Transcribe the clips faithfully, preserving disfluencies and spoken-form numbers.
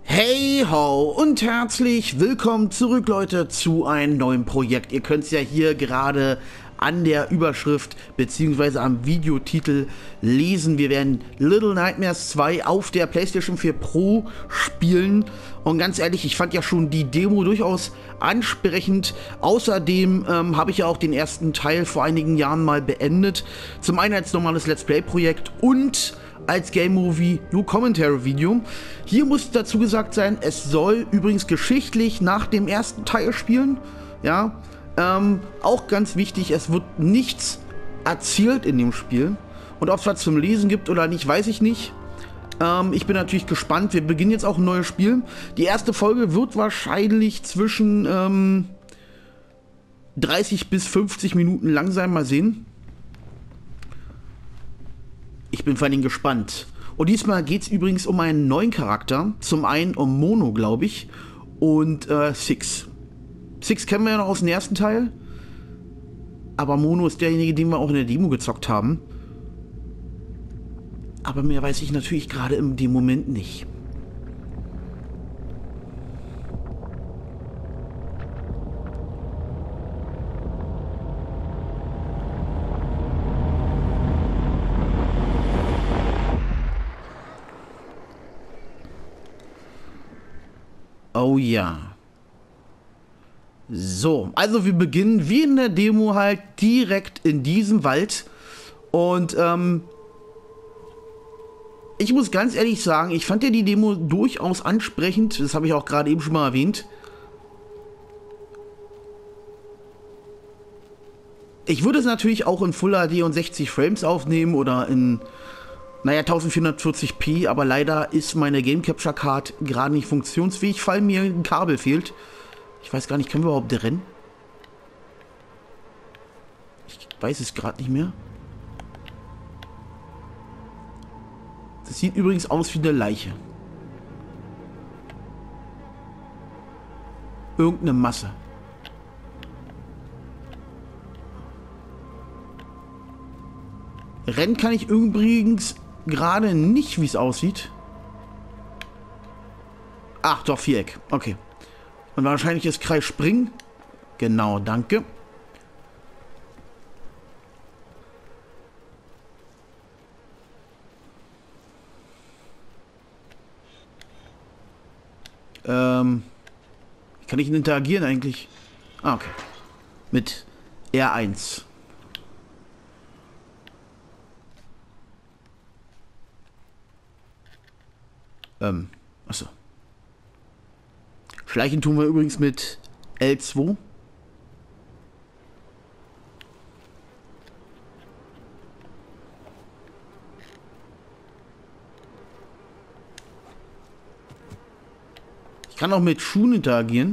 Hey ho und herzlich willkommen zurück, Leute, zu einem neuen Projekt. Ihr könnt es ja hier gerade an der Überschrift bzw. am Videotitel lesen. Wir werden Little Nightmares zwei auf der PlayStation vier Pro spielen. Und ganz ehrlich, ich fand ja schon die Demo durchaus ansprechend. Außerdem ähm, habe ich ja auch den ersten Teil vor einigen Jahren mal beendet. Zum einen als normales Let's Play-Projekt und als Game Movie No Commentary Video. Hier muss dazu gesagt sein, es soll übrigens geschichtlich nach dem ersten Teil spielen. Ja, ähm, auch ganz wichtig, es wird nichts erzählt in dem Spiel. Und ob es was zum Lesen gibt oder nicht, weiß ich nicht. Ähm, ich bin natürlich gespannt. Wir beginnen jetzt auch ein neues Spiel. Die erste Folge wird wahrscheinlich zwischen ähm, dreißig bis fünfzig Minuten lang sein. Mal sehen. Ich bin vor allem gespannt. Und diesmal geht es übrigens um einen neuen Charakter. Zum einen um Mono, glaube ich. Und äh, Six. Six kennen wir ja noch aus dem ersten Teil. Aber Mono ist derjenige, den wir auch in der Demo gezockt haben. Aber mehr weiß ich natürlich gerade in dem Moment nicht. Oh ja. So, also wir beginnen wie in der Demo halt direkt in diesem Wald. Und ähm, ich muss ganz ehrlich sagen, ich fand ja die Demo durchaus ansprechend. Das habe ich auch gerade eben schon mal erwähnt. Ich würde es natürlich auch in Full H D und sechzig Frames aufnehmen oder in, naja, vierzehnhundertvierzig p, aber leider ist meine Game Capture Card gerade nicht funktionsfähig, weil mir ein Kabel fehlt. Ich weiß gar nicht, können wir überhaupt rennen? Ich weiß es gerade nicht mehr. Das sieht übrigens aus wie eine Leiche. Irgendeine Masse. Rennen kann ich übrigens gerade nicht, wie es aussieht. Ach, doch, Viereck. Okay. Und wahrscheinlich ist Kreis springen. Genau, danke. Ähm. Wie kann ich denn interagieren eigentlich? Ah, okay. Mit R eins. Ähm, achso. Schleichen tun wir übrigens mit L zwei. Ich kann auch mit Schuhen interagieren.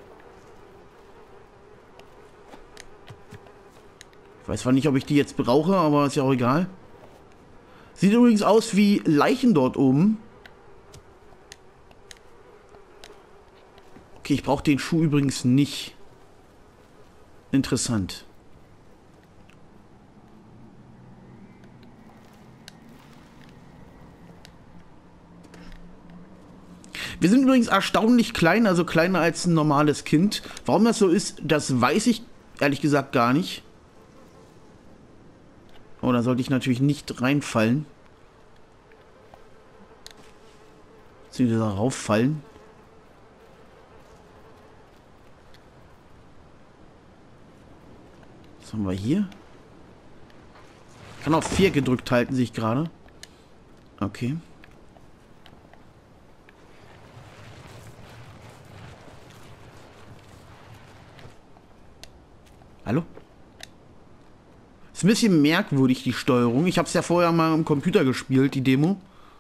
Ich weiß zwar nicht, ob ich die jetzt brauche, aber ist ja auch egal. Sieht übrigens aus wie Leichen dort oben. Okay, ich brauche den Schuh übrigens nicht. Interessant. Wir sind übrigens erstaunlich klein, also kleiner als ein normales Kind. Warum das so ist, das weiß ich ehrlich gesagt gar nicht. Oh, da sollte ich natürlich nicht reinfallen. Beziehungsweise darauf fallen. Was haben wir hier? Ich kann auf vier gedrückt halten, sehe ich gerade. Okay. Hallo? Ist ein bisschen merkwürdig, die Steuerung. Ich habe es ja vorher mal am Computer gespielt, die Demo.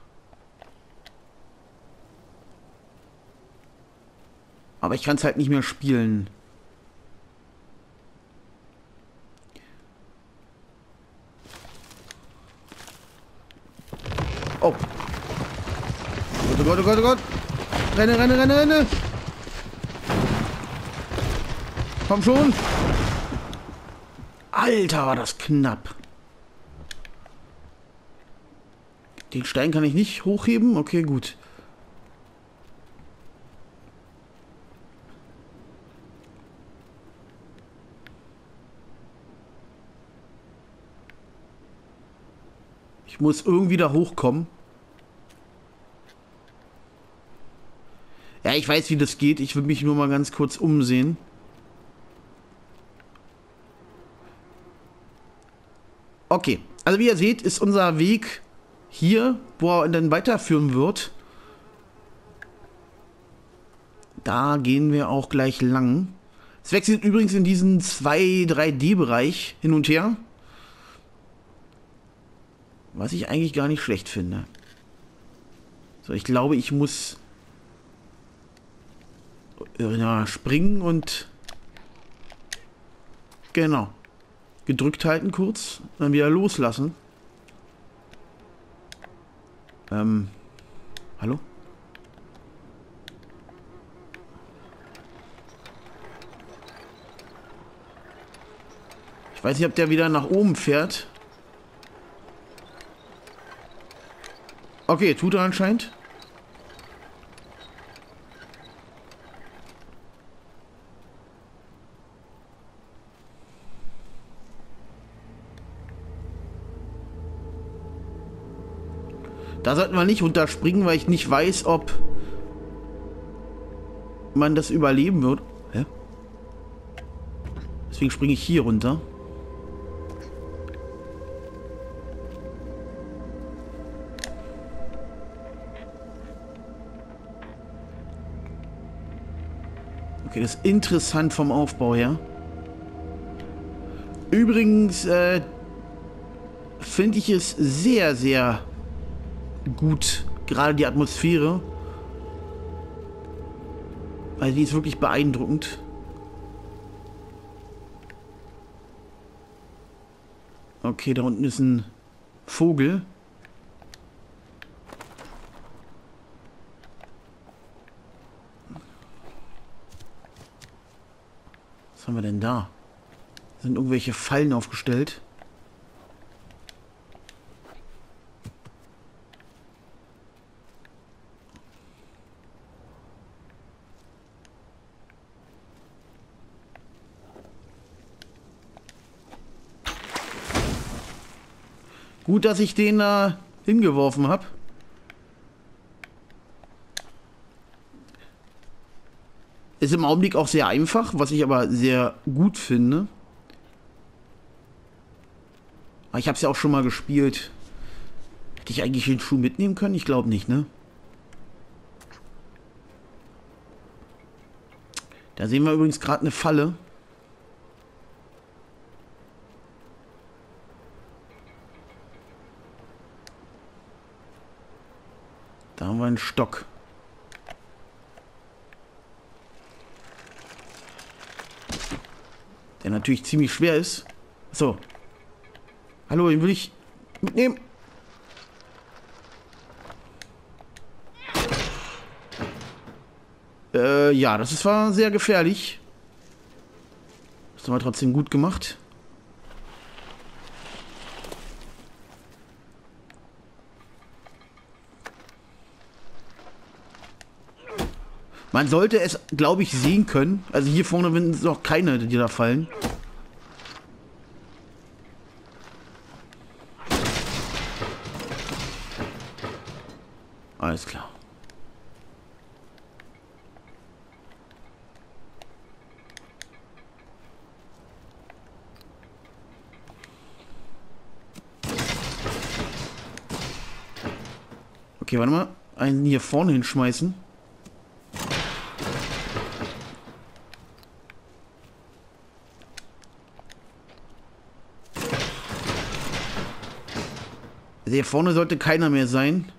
Aber ich kann es halt nicht mehr spielen. Oh. Oh Gott, oh Gott, oh Gott. Renne, renne, renne, renne. Komm schon. Alter, war das knapp. Den Stein kann ich nicht hochheben. Okay, gut. Ich muss irgendwie da hochkommen. Ja, ich weiß, wie das geht. Ich will mich nur mal ganz kurz umsehen. Okay, also wie ihr seht, ist unser Weg hier, wo er dann weiterführen wird. Da gehen wir auch gleich lang. Es wechselt übrigens in diesen zwei drei D-Bereich hin und her. Was ich eigentlich gar nicht schlecht finde. So, ich glaube, ich muss ja, springen und genau. Gedrückt halten kurz, dann wieder loslassen. Ähm, hallo? Ich weiß nicht, ob der wieder nach oben fährt. Okay, tut er anscheinend. Da sollten wir nicht runterspringen, weil ich nicht weiß, ob man das überleben wird. Hä? Deswegen springe ich hier runter. Okay, das ist interessant vom Aufbau her. Übrigens äh, finde ich es sehr, sehr gut, gerade die Atmosphäre. Also die ist wirklich beeindruckend. Okay, da unten ist ein Vogel. Was haben wir denn da? Sind irgendwelche Fallen aufgestellt? Gut, dass ich den da hingeworfen habe. Ist im Augenblick auch sehr einfach, was ich aber sehr gut finde. Aber ich habe es ja auch schon mal gespielt. Hätte ich eigentlich den Schuh mitnehmen können? Ich glaube nicht, ne? Da sehen wir übrigens gerade eine Falle. Da haben wir einen Stock. Der natürlich ziemlich schwer ist. So. Hallo, den will ich mitnehmen. Äh, ja, das ist, war sehr gefährlich. Das haben wir trotzdem gut gemacht. Man sollte es, glaube ich, sehen können. Also hier vorne sind noch keine, die da fallen. Alles klar. Okay, warte mal. Einen hier vorne hinschmeißen. Hier vorne sollte keiner mehr sein.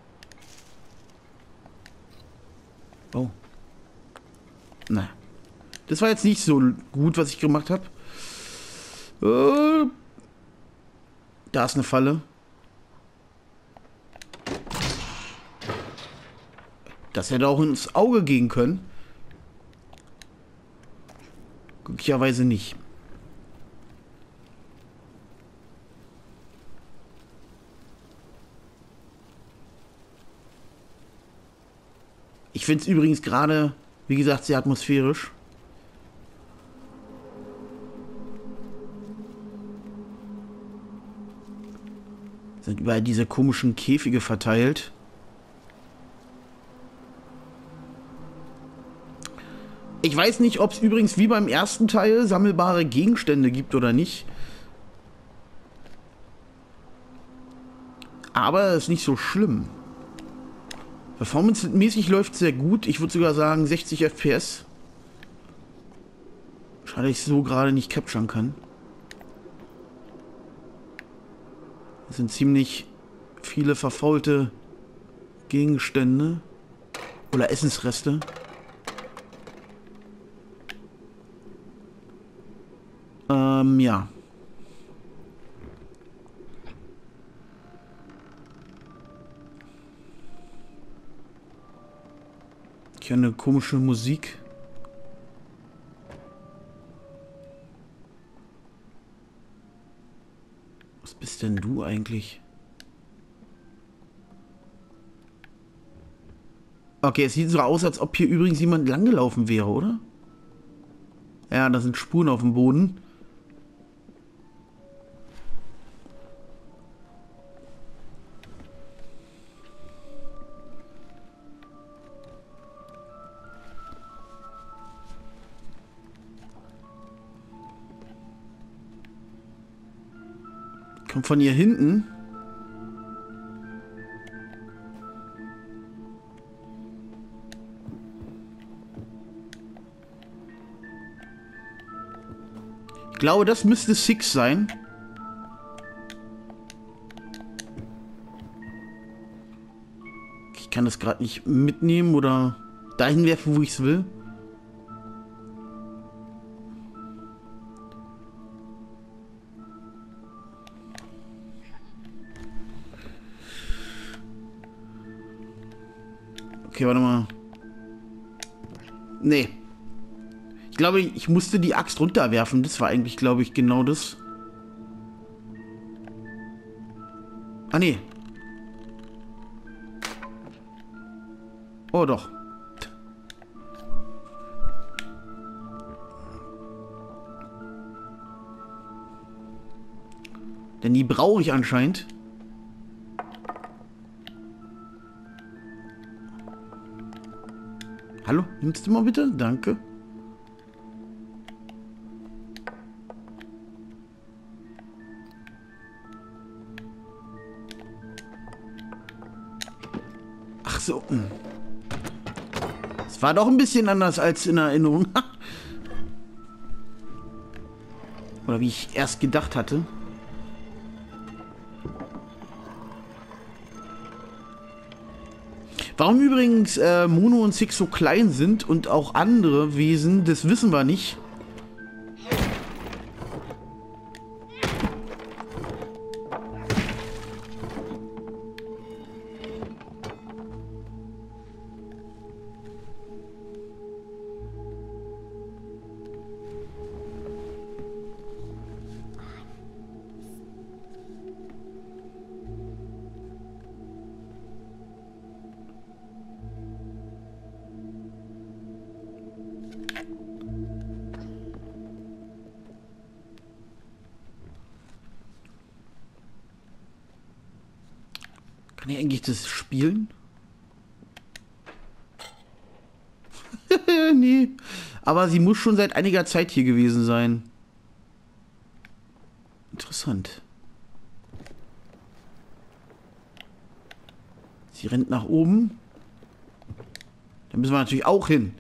Oh. Na. Das war jetzt nicht so gut, was ich gemacht habe. Äh, da ist eine Falle. Das hätte auch ins Auge gehen können. Glücklicherweise nicht. Ich finde es übrigens gerade, wie gesagt, sehr atmosphärisch. Sind überall diese komischen Käfige verteilt. Ich weiß nicht, ob es übrigens wie beim ersten Teil sammelbare Gegenstände gibt oder nicht. Aber ist nicht so schlimm. Performance-mäßig läuft sehr gut. Ich würde sogar sagen sechzig F P S. Schade, ich so gerade nicht capturen kann. Das sind ziemlich viele verfaulte Gegenstände. Oder Essensreste. Ähm, ja. Ich höre eine komische Musik. Was bist denn du eigentlich? Okay, es sieht so aus, als ob hier übrigens jemand langgelaufen wäre, oder? Ja, da sind Spuren auf dem Boden. Kommt von hier hinten. Ich glaube, das müsste Six sein. Ich kann das gerade nicht mitnehmen oder dahin werfen, wo ich es will. Okay, warte mal. Nee. Ich glaube, ich musste die Axt runterwerfen. Das war eigentlich, glaube ich, genau das. Ah, nee. Oh, doch. Denn die brauche ich anscheinend. Hallo, nimmst du mal bitte? Danke. Ach so. Es war doch ein bisschen anders als in Erinnerung. Oder wie ich erst gedacht hatte. Warum übrigens äh, Mono und Six so klein sind und auch andere Wesen, das wissen wir nicht. Kann ich eigentlich das spielen? Nee. Aber sie muss schon seit einiger Zeit hier gewesen sein. Interessant. Sie rennt nach oben. Da müssen wir natürlich auch hin.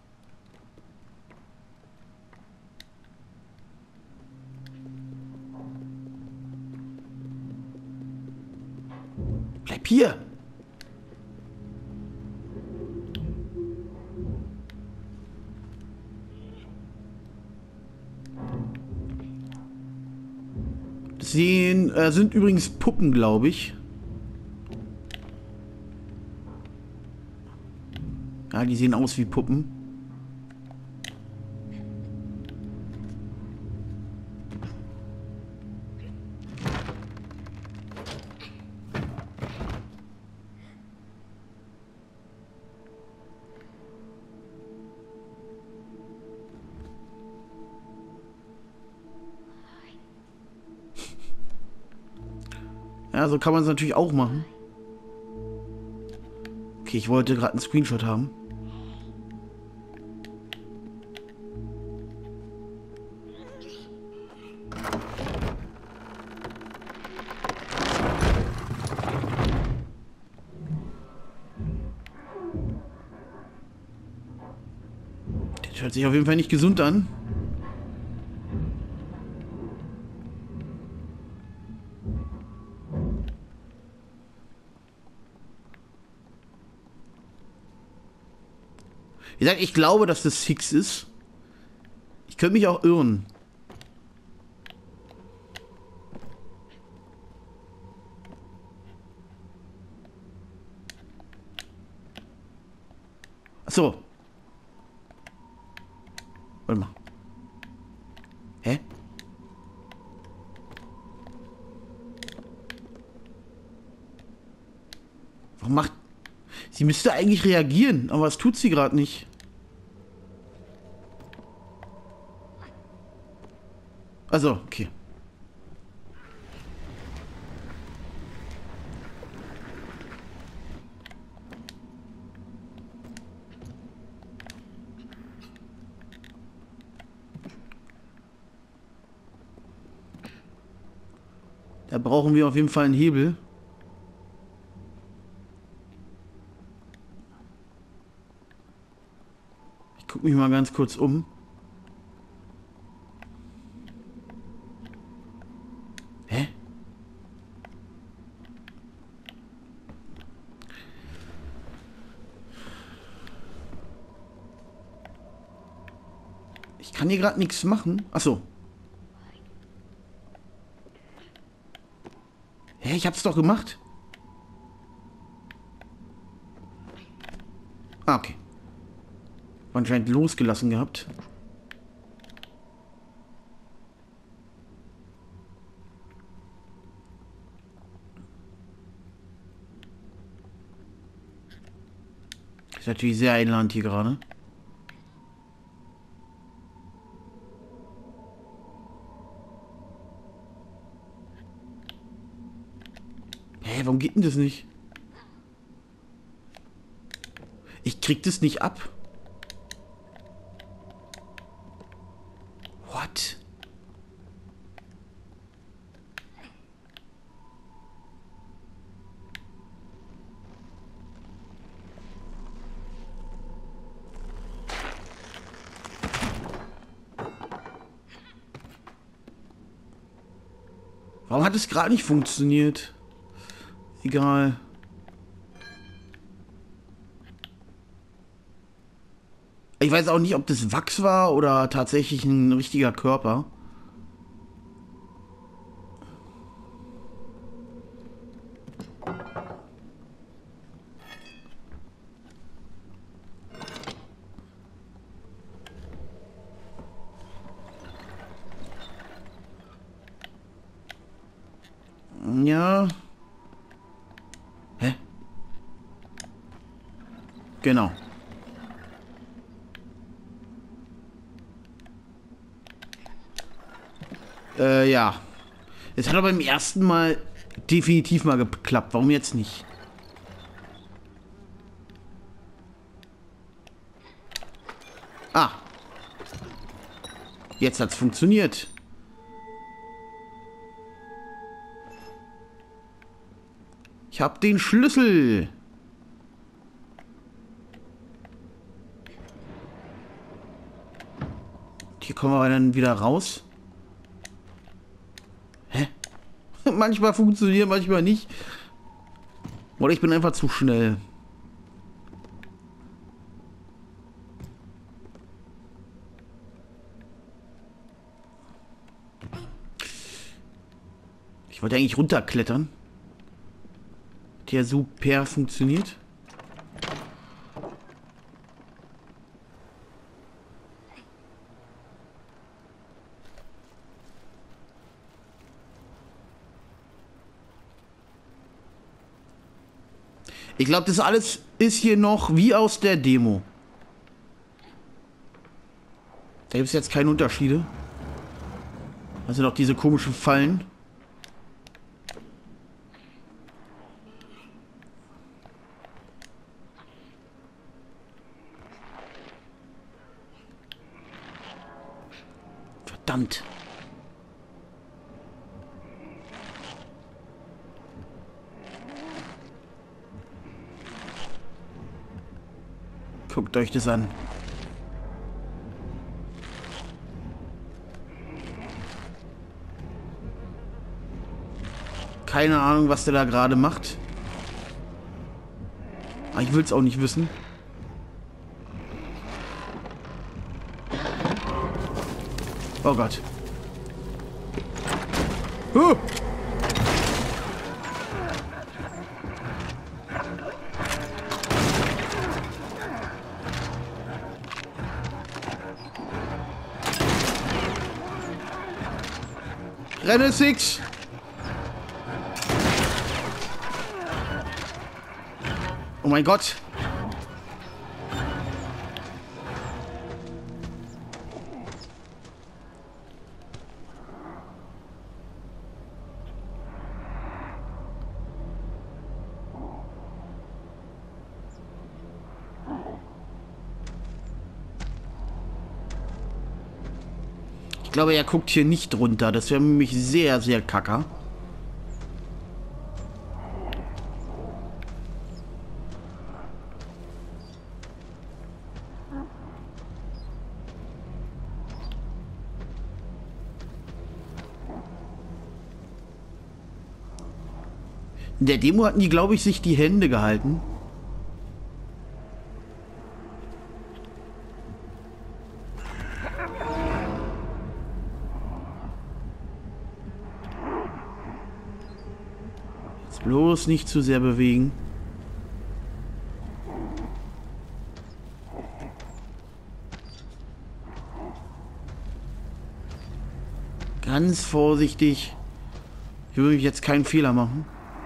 Bleib hier! Das sehen, äh, sind übrigens Puppen, glaube ich. Ja, die sehen aus wie Puppen. Ja, so kann man es natürlich auch machen. Okay, ich wollte gerade einen Screenshot haben. Das hört sich auf jeden Fall nicht gesund an. Wie gesagt, ich glaube, dass das fix ist. Ich könnte mich auch irren. Ach so. Warte mal. Hä? Warum macht... Sie müsste eigentlich reagieren, aber das tut sie gerade nicht. Also, okay. Da brauchen wir auf jeden Fall einen Hebel. Ich gucke mich mal ganz kurz um. Hä? Ich kann hier gerade nichts machen. Ach so. Hä, ich hab's doch gemacht. Ah, okay. War anscheinend losgelassen gehabt. Ist natürlich sehr einladend hier gerade. Hä, warum geht denn das nicht? Ich krieg das nicht ab. What? Warum hat es gerade nicht funktioniert? Egal. Ich weiß auch nicht, ob das Wachs war oder tatsächlich ein richtiger Körper. Ja. Hä? Genau. Äh, ja. Es hat aber beim ersten Mal definitiv mal geklappt. Warum jetzt nicht? Ah. Jetzt hat's funktioniert. Ich hab den Schlüssel. Hier kommen wir dann wieder raus. Hä? Manchmal funktioniert, manchmal nicht. Oder ich bin einfach zu schnell. Ich wollte eigentlich runterklettern. Hat ja super funktioniert. Ich glaube, das alles ist hier noch wie aus der Demo. Da gibt es jetzt keine Unterschiede. Das sind doch diese komischen Fallen. Verdammt. Guckt euch das an. Keine Ahnung, was der da gerade macht. Aber ich will es auch nicht wissen. Oh Gott. Huh. Renne Six. Oh mein Gott. Ich glaube, er guckt hier nicht runter. Das wäre nämlich sehr, sehr kacker. In der Demo hatten die, glaube ich, sich die Hände gehalten. Jetzt bloß nicht zu sehr bewegen. Ganz vorsichtig. Ich will jetzt keinen Fehler machen.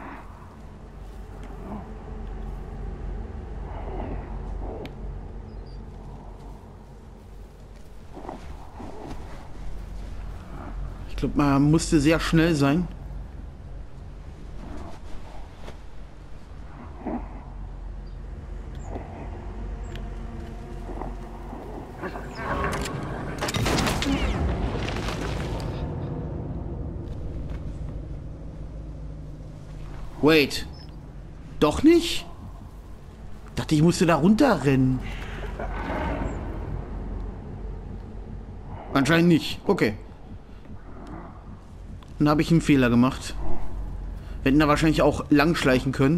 Ich glaube, man musste sehr schnell sein. Wait. Doch nicht? Ich dachte, ich musste da runterrennen. Anscheinend nicht. Okay. Dann habe ich einen Fehler gemacht. Wir hätten da wahrscheinlich auch lang schleichen können.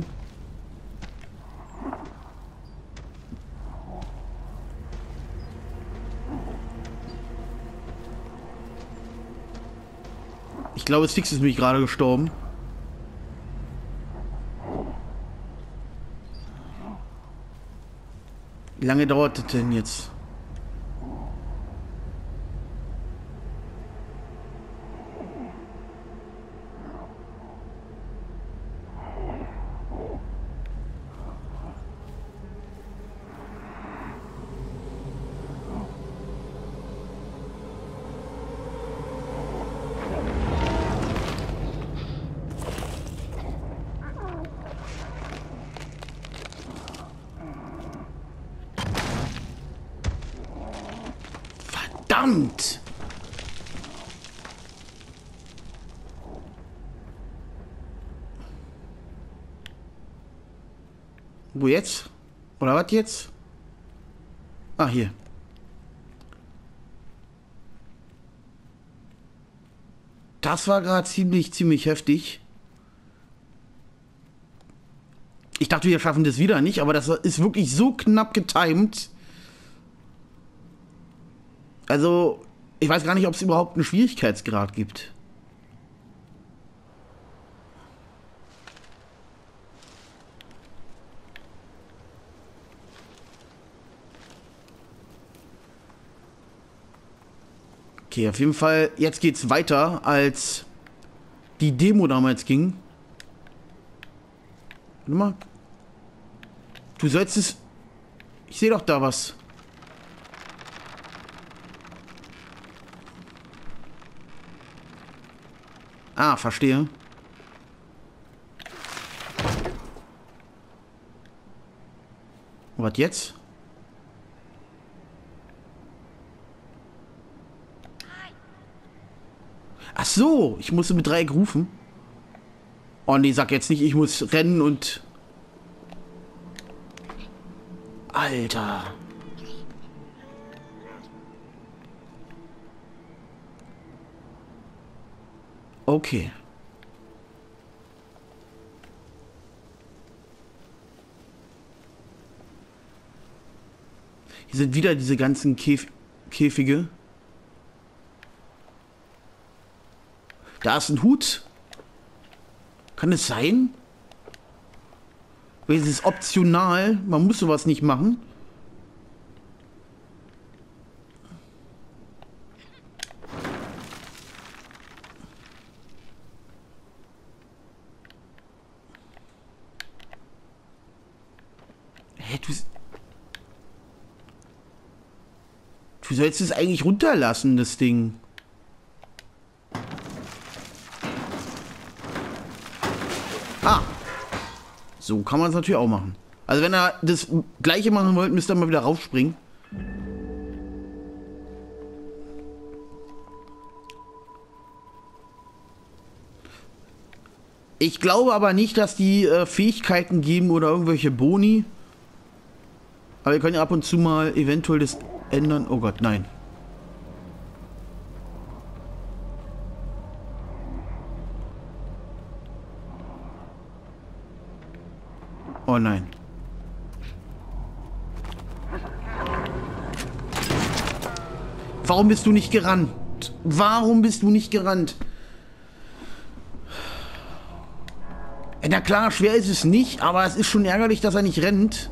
Ich glaube, Six ist mich gerade gestorben. Wie lange dauert das denn jetzt? Verdammt! Wo jetzt? Oder was jetzt? Ah, hier. Das war gerade ziemlich, ziemlich heftig. Ich dachte, wir schaffen das wieder nicht, aber das ist wirklich so knapp getimt. Also, ich weiß gar nicht, ob es überhaupt einen Schwierigkeitsgrad gibt. Okay, auf jeden Fall, jetzt geht's weiter, als die Demo damals ging. Warte mal. Du sollst es... Ich sehe doch da was. Ah, verstehe. Was jetzt? so, ich musste mit Dreieck rufen. Oh nee, sag jetzt nicht, ich muss rennen und... Alter. Okay. Hier sind wieder diese ganzen Käf Käfige. Da ist ein Hut. Kann es sein? Weil es ist optional. Man muss sowas nicht machen. Hä, du... Du sollst es eigentlich runterlassen, das Ding. Ah. So kann man es natürlich auch machen. Also wenn ihr das gleiche machen wollt, müsst ihr mal wieder raufspringen. Ich glaube aber nicht, dass die äh, Fähigkeiten geben oder irgendwelche Boni. Aber wir können ja ab und zu mal eventuell das ändern. Oh Gott, nein. Oh nein. Warum bist du nicht gerannt? Warum bist du nicht gerannt? Na klar, schwer ist es nicht, aber es ist schon ärgerlich, dass er nicht rennt.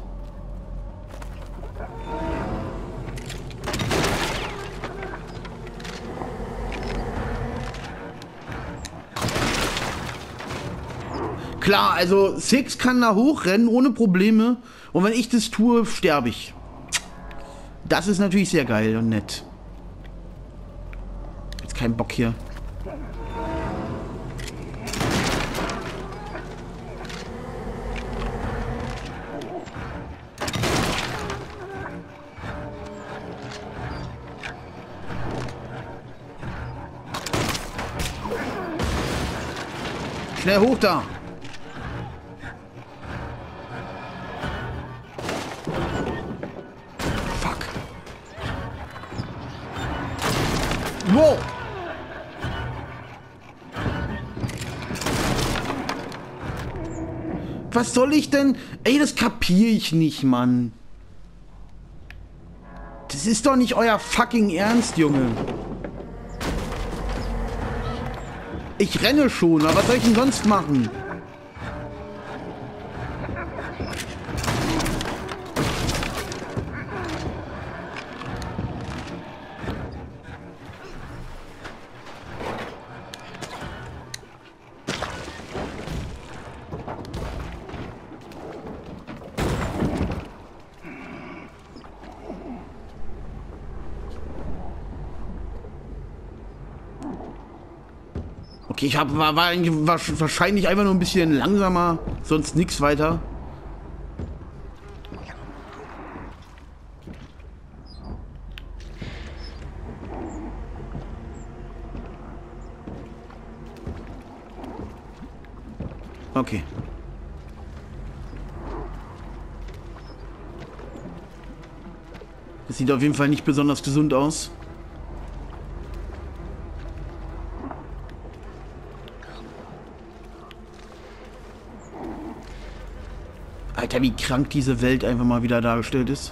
Klar, also Six kann da hochrennen ohne Probleme. Und wenn ich das tue, sterbe ich. Das ist natürlich sehr geil und nett. Jetzt kein Bock hier. Schnell hoch da! Fuck! Wow! Was soll ich denn? Ey, das kapiere ich nicht, Mann. Das ist doch nicht euer fucking Ernst, Junge. Ich renne schon, aber was soll ich denn sonst machen? Okay, ich hab, war, war wahrscheinlich einfach nur ein bisschen langsamer, sonst nichts weiter. Okay. Das sieht auf jeden Fall nicht besonders gesund aus. Alter, wie krank diese Welt einfach mal wieder dargestellt ist.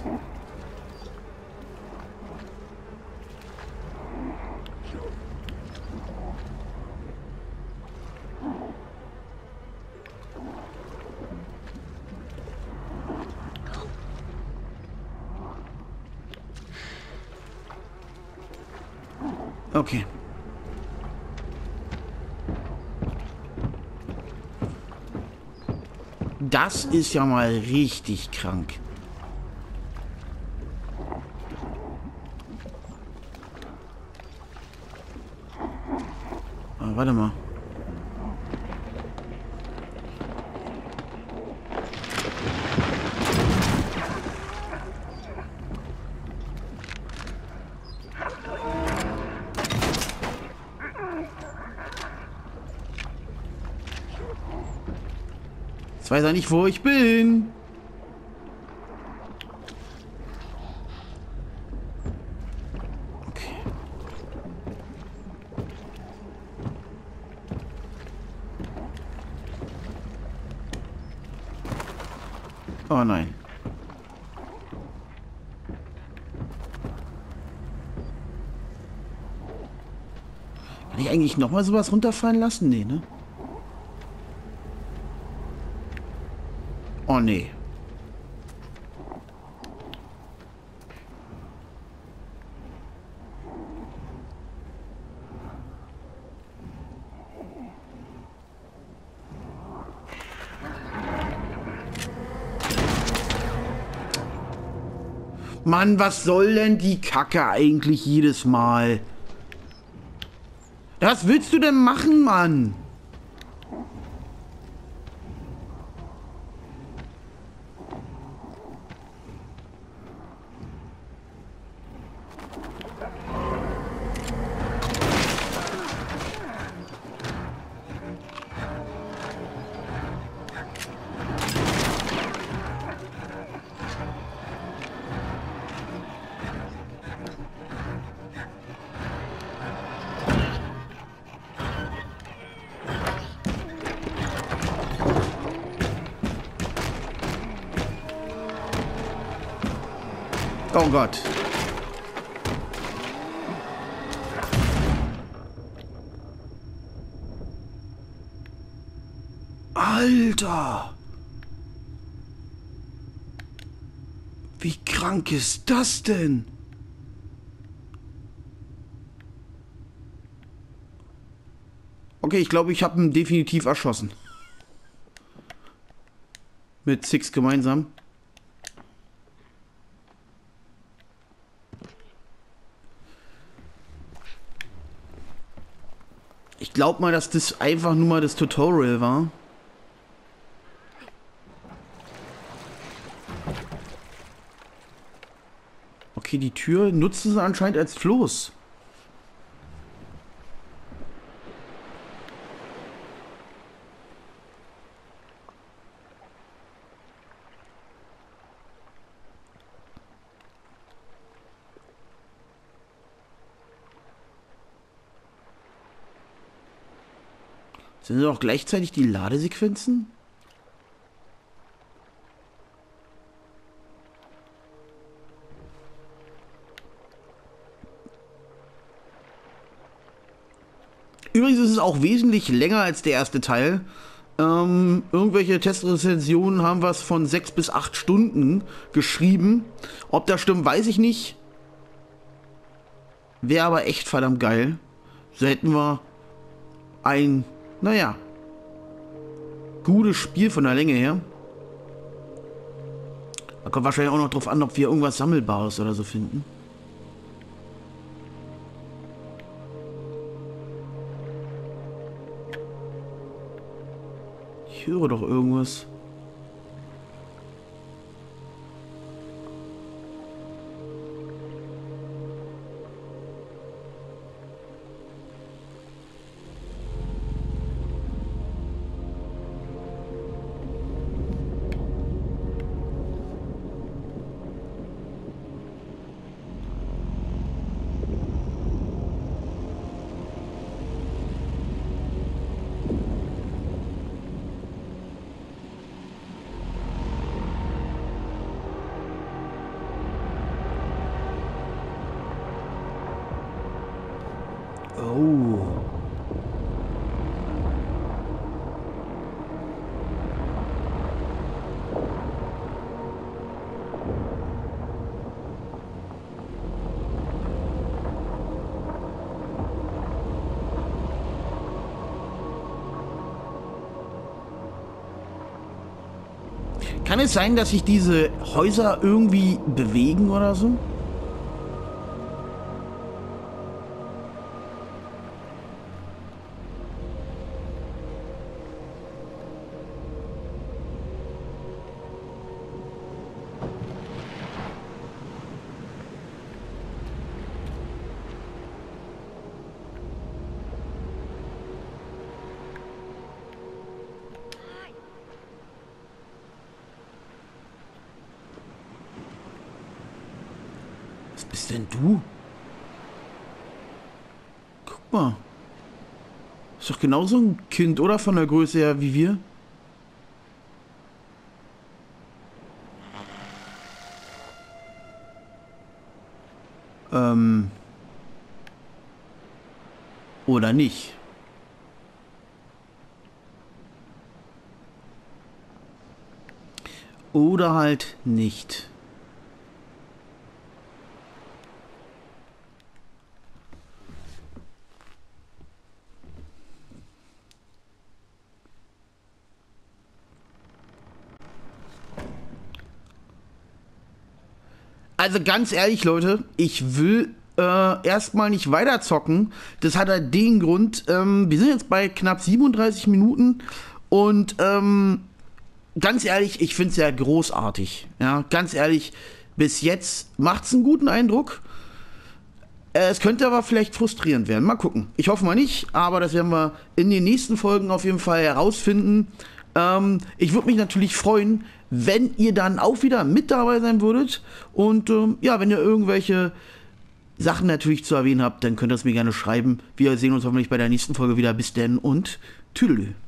Okay. Das ist ja mal richtig krank. Ah, warte mal. Jetzt weiß er nicht, wo ich bin. Okay. Oh nein. Kann ich eigentlich nochmal sowas runterfallen lassen? Nee, ne? Oh nee. Mann, was soll denn die Kacke eigentlich jedes Mal? Was willst du denn machen, Mann? Oh Gott. Alter. Wie krank ist das denn? Okay, ich glaube, ich habe ihn definitiv erschossen. Mit Six gemeinsam. Ich glaube mal, dass das einfach nur mal das Tutorial war. Okay, die Tür nutzen sie anscheinend als Floß. Sind das auch gleichzeitig die Ladesequenzen? Übrigens ist es auch wesentlich länger als der erste Teil. Ähm, irgendwelche Testrezensionen haben was von sechs bis acht Stunden geschrieben. Ob das stimmt, weiß ich nicht. Wäre aber echt verdammt geil. So hätten wir ein, naja, gutes Spiel von der Länge her. Da kommt wahrscheinlich auch noch drauf an, ob wir irgendwas Sammelbares oder so finden. Ich höre doch irgendwas. Oh. Kann es sein, dass sich diese Häuser irgendwie bewegen oder so? bist denn du? Guck mal. Ist doch genauso ein Kind, oder? Von der Größe her wie wir. Ähm. Oder nicht. Oder halt nicht. Also ganz ehrlich, Leute, ich will äh, erstmal nicht weiter zocken. Das hat halt den Grund, ähm, wir sind jetzt bei knapp siebenunddreißig Minuten und ähm, ganz ehrlich, ich finde es ja großartig. Ja, ganz ehrlich, bis jetzt macht es einen guten Eindruck. Äh, es könnte aber vielleicht frustrierend werden. Mal gucken. Ich hoffe mal nicht, aber das werden wir in den nächsten Folgen auf jeden Fall herausfinden. Ähm, ich würde mich natürlich freuen, wenn ihr dann auch wieder mit dabei sein würdet. Und ähm, ja, wenn ihr irgendwelche Sachen natürlich zu erwähnen habt, dann könnt ihr es mir gerne schreiben. Wir sehen uns hoffentlich bei der nächsten Folge wieder. Bis denn und tüdelü.